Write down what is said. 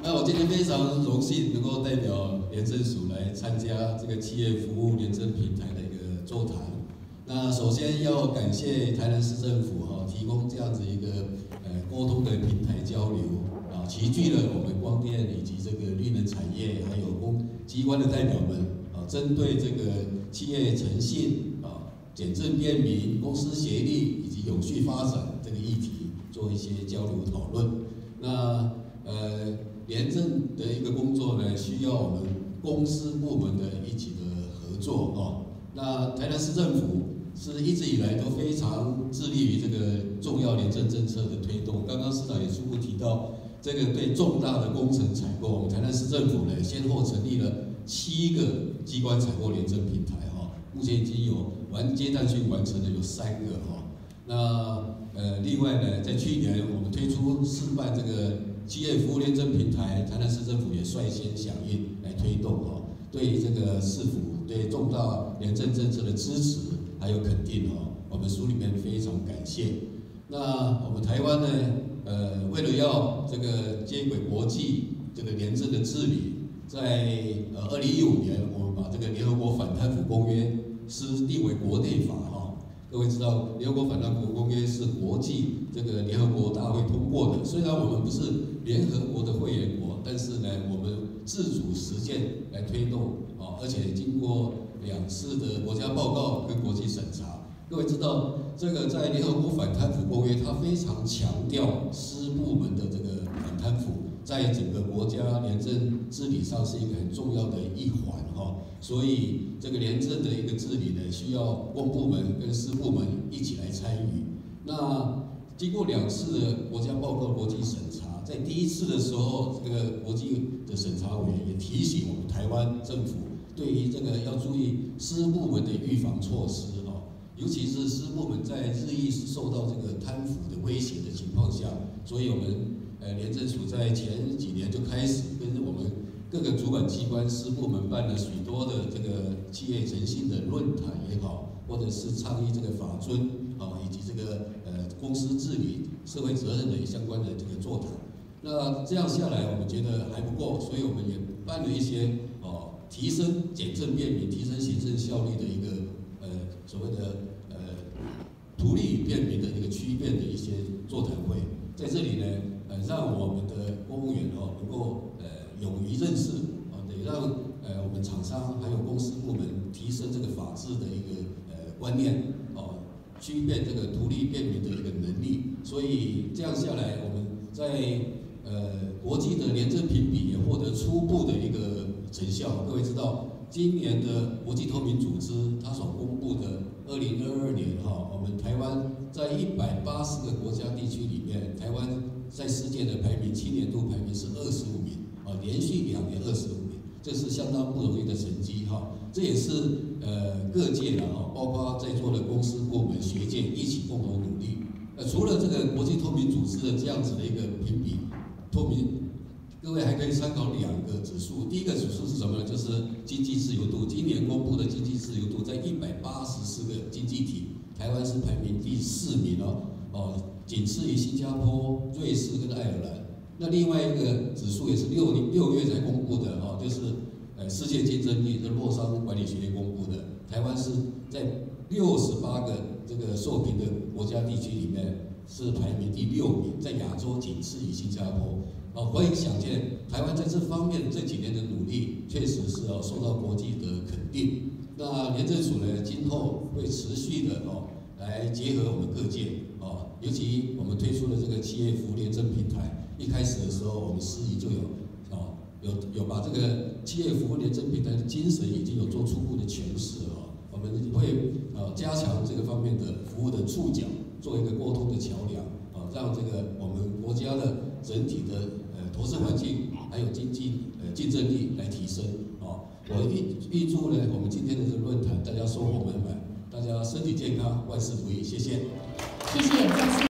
那我今天非常荣幸能够代表廉政署来参加这个企业服务廉政平台的一个座谈。那首先要感谢台南市政府提供这样子一个沟通的平台交流齐聚了我们光电以及这个绿能产业还有机关的代表们针对这个企业诚信简政便民、公私协力以及永续发展这个议题做一些交流讨论。那廉政的一个工作呢，需要我们公私部门的一起的合作那台南市政府是一直以来都非常致力于这个重要廉政政策的推动。刚刚市长也初步提到，这个对重大的工程采购，我们台南市政府呢先后成立了7个机关采购廉政平台目前已经有阶段性完成的有3个那另外呢，在去年我们推出示范这个企业服务廉政平台，台南市政府也率先响应来推动对于这个市府对重大廉政政策的支持还有肯定我们署里面非常感谢。那我们台湾呢，为了要这个接轨国际这个廉政的治理，在2015年，我们把这个联合国反贪腐公约施定为国内法各位知道，联合国反贪腐公约是国际这个联合国大会通过的。虽然我们不是联合国的会员国，但是呢，我们自主实践来推动而且经过2次的国家报告跟国际审查。各位知道，这个在联合国反贪腐公约，它非常强调私部门的这个反贪腐，在整个国家廉政治理上是一个很重要的一环所以这个廉政的一个治理呢，需要公部门跟私部门一起来参与。那经过2次的国家报告国际审查，在第1次的时候，这个国际的审查委员也提醒我们台湾政府，对于这个要注意私部门的预防措施尤其是私部门在日益受到这个贪腐的威胁的情况下，所以我们廉政署在前几年就开始跟我们各个主管机关、私部门办了许多的这个企业诚信的论坛也好，或者是倡议这个法遵以及这个公司治理、社会责任的相关的这个座谈。那这样下来，我们觉得还不够，所以我们也办了一些提升简政便民、提升行政效率的一个所谓的图利与便民的一个区变的一些座谈会。在这里呢，让我们的公务员能够勇于认识得让我们厂商还有公司部门提升这个法治的一个观念区变这个图利便民的一个能力。所以这样下来，我们在国际的廉政评比也获得初步的一个成效。各位知道，今年的国际透明组织它所公布的2022年我们台湾在180个国家地区里面，台湾在世界的排名7年度排名是25名连续2年25名，这是相当不容易的成绩这也是各界包括在座的公司部门、学界一起共同努力。除了这个国际透明组织的这样子的一个评比透明，各位还可以参考2个指数。第一个指数是什么呢？就是经济自由度。今年公布的经济自由度，在184个经济体，台湾是排名第4名仅次于新加坡、瑞士跟爱尔兰。那另外一个指数也是6月才公布的就是世界竞争力，是洛桑管理学院公布的。台湾是在68个这个受评的国家地区里面是排名第6名，在亚洲仅次于新加坡。可以想见，台湾在这方面这几年的努力，确实是受到国际的肯定。那廉政署呢，今后会持续的来结合我们各界尤其我们推出了这个企业服务廉政平台，一开始的时候，我们司仪就有把这个企业服务廉政平台的精神已经有做初步的诠释我们会加强这个方面的服务的触角，做一个沟通的桥梁让这个我们国家的整体的投资环境还有经济竞争力来提升我预祝呢，我们今天的这个论坛大家收获满满，大家身体健康，万事如意，谢谢。 谢谢。